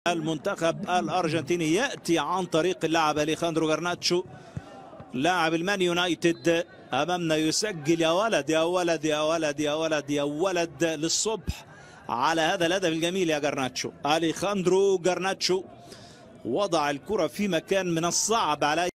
المنتخب الأرجنتيني يأتي عن طريق اللاعب أليخاندرو جرناتشو لاعب المان يونايتد أمامنا يسجل. يا ولد يا ولد يا ولد يا ولد يا ولد للصبح على هذا الهدف الجميل يا جرناتشو. أليخاندرو جرناتشو وضع الكرة في مكان من الصعب عليه